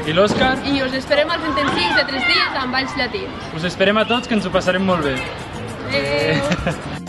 I l'Òscar? I us esperem als intensius de 3 dies amb balls llatins. Us esperem a tots, que ens ho passarem molt bé. Adéu!